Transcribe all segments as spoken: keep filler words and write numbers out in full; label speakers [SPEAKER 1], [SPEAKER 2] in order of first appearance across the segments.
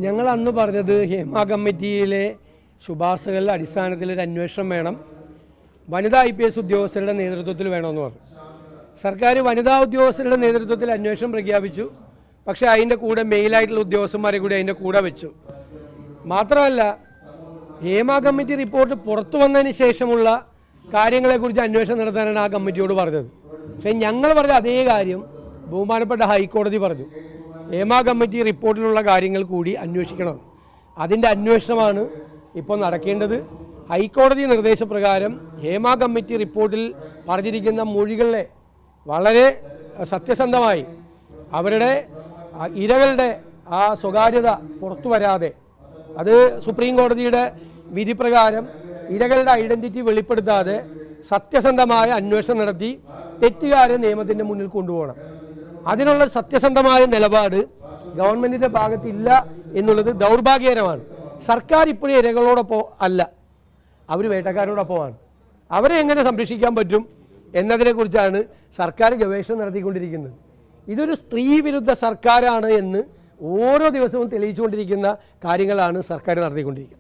[SPEAKER 1] ഞങ്ങൾ അന്ന് പറഞ്ഞത് ഹേമ കമ്മിറ്റിയിലെ ശുപാർശകളുടെ അടിസ്ഥാനത്തിൽ ഒരു അന്വേഷണം വേണം, വനിതാ ഐ പി എസ് ഉദ്യോഗസ്ഥരുടെ നേതൃത്വത്തിൽ വേണമെന്ന് പറഞ്ഞു. സർക്കാർ വനിതാ ഉദ്യോഗസ്ഥരുടെ നേതൃത്വത്തിൽ അന്വേഷണം പ്രഖ്യാപിച്ചു. പക്ഷേ അതിൻ്റെ കൂടെ മെയിലായിട്ടുള്ള ഉദ്യോഗസ്ഥന്മാരെ കൂടി അതിൻ്റെ കൂടെ വെച്ചു. മാത്രമല്ല, ഹേമ കമ്മിറ്റി റിപ്പോർട്ട് പുറത്തു വന്നതിന് ശേഷമുള്ള കാര്യങ്ങളെക്കുറിച്ച് അന്വേഷണം നടത്താനാണ് ആ കമ്മിറ്റിയോട് പറഞ്ഞത്. പക്ഷേ ഞങ്ങൾ പറഞ്ഞ അതേ കാര്യം ബഹുമാനപ്പെട്ട ഹൈക്കോടതി പറഞ്ഞു. ഹേമ കമ്മിറ്റി റിപ്പോർട്ടിലുള്ള കാര്യങ്ങൾ കൂടി അന്വേഷിക്കണം. അതിൻ്റെ അന്വേഷണമാണ് ഇപ്പോൾ നടക്കേണ്ടത്. ഹൈക്കോടതി നിർദ്ദേശപ്രകാരം ഹേമ കമ്മിറ്റി റിപ്പോർട്ടിൽ പറഞ്ഞിരിക്കുന്ന മൊഴികളെ വളരെ സത്യസന്ധമായി അവരുടെ ഇരകളുടെ ആ സ്വകാര്യത പുറത്തു വരാതെ, അത് സുപ്രീം കോടതിയുടെ വിധി പ്രകാരം ഇരകളുടെ ഐഡന്റിറ്റി വെളിപ്പെടുത്താതെ സത്യസന്ധമായ അന്വേഷണം നടത്തി തെറ്റുകാരെ നിയമത്തിൻ്റെ മുന്നിൽ കൊണ്ടുപോകണം. അതിനുള്ള സത്യസന്ധമായ നിലപാട് ഗവൺമെന്റിന്റെ ഭാഗത്തില്ല എന്നുള്ളത് ദൗർഭാഗ്യകരമാണ്. സർക്കാർ ഇപ്പോഴും ഇരകളോടൊപ്പം അല്ല, അവർ വേട്ടക്കാരോടൊപ്പമാണ്. അവരെ എങ്ങനെ സംരക്ഷിക്കാൻ പറ്റും എന്നതിനെക്കുറിച്ചാണ് സർക്കാർ ഗവേഷണം നടത്തിക്കൊണ്ടിരിക്കുന്നത്. ഇതൊരു സ്ത്രീ വിരുദ്ധ സർക്കാരാണ് എന്ന് ഓരോ ദിവസവും തെളിയിച്ചുകൊണ്ടിരിക്കുന്ന കാര്യങ്ങളാണ് സർക്കാർ നടത്തിക്കൊണ്ടിരിക്കുന്നത്.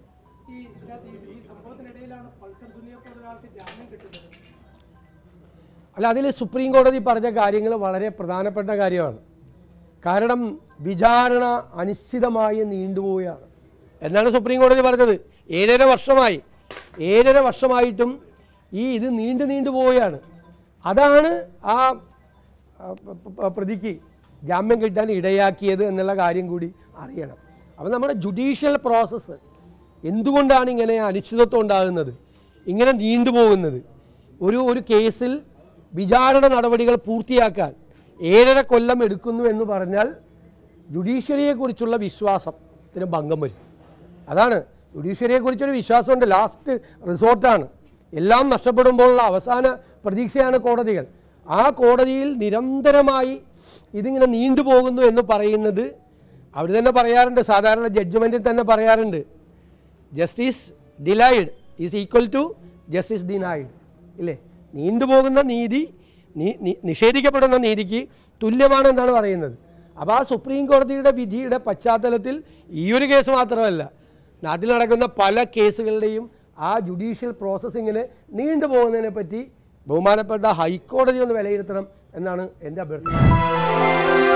[SPEAKER 1] അല്ല, അതിൽ സുപ്രീം കോടതി പറഞ്ഞ കാര്യങ്ങൾ വളരെ പ്രധാനപ്പെട്ട കാര്യമാണ്. കാരണം വിചാരണ അനിശ്ചിതമായി നീണ്ടുപോവുകയാണ് എന്നാണ് സുപ്രീം കോടതി പറഞ്ഞത്. ഏഴര വർഷമായി ഏഴര വർഷമായിട്ടും ഈ ഇത് നീണ്ടു നീണ്ടു പോവുകയാണ്. അതാണ് ആ പ്രതിക്ക് ജാമ്യം കിട്ടാൻ ഇടയാക്കിയത് എന്നുള്ള കാര്യം കൂടി അറിയണം. അപ്പോൾ നമ്മുടെ ജുഡീഷ്യൽ പ്രോസസ്സ് എന്തുകൊണ്ടാണ് ഇങ്ങനെ അനിശ്ചിതത്വം ഉണ്ടാകുന്നത്, ഇങ്ങനെ നീണ്ടുപോകുന്നത്? ഒരു ഒരു കേസിൽ വിചാരണ നടപടികൾ പൂർത്തിയാക്കാൻ ഏഴര കൊല്ലം എടുക്കുന്നു എന്ന് പറഞ്ഞാൽ ജുഡീഷ്യറിയെക്കുറിച്ചുള്ള വിശ്വാസത്തിന് ഭംഗം വരും. അതാണ്, ജുഡീഷ്യറിയെക്കുറിച്ചൊരു വിശ്വാസമുണ്ട്, ലാസ്റ്റ് റിസോർട്ടാണ്. എല്ലാം നഷ്ടപ്പെടുമ്പോഴുള്ള അവസാന പ്രതീക്ഷയാണ് കോടതികൾ. ആ കോടതിയിൽ നിരന്തരമായി ഇതിങ്ങനെ നീണ്ടുപോകുന്നു എന്ന് പറയുന്നത് അവർ തന്നെ പറയാറുണ്ട്. സാധാരണ ജഡ്ജ്മെൻറ്റിൽ തന്നെ പറയാറുണ്ട്, justice delayed is equal to justice denied, ഇല്ലേ? നീണ്ടുപോകുന്ന നീതി നിഷേധിക്കപ്പെടുന്ന നീതിക്ക് തുല്യമാണെന്നാണ് പറയുന്നത്. അപ്പോൾ ആ സുപ്രീം കോടതിയുടെ വിധിയുടെ പശ്ചാത്തലത്തിൽ ഈ ഒരു കേസ് മാത്രമല്ല, നാട്ടിൽ നടക്കുന്ന പല കേസുകളുടെയും ആ ജുഡീഷ്യൽ പ്രോസസ്സിങ്ങിന് നീണ്ടുപോകുന്നതിനെ പറ്റി ബഹുമാനപ്പെട്ട ഹൈക്കോടതി ഒന്ന് വിലയിരുത്തണം എന്നാണ് എൻ്റെ അഭ്യർത്ഥന.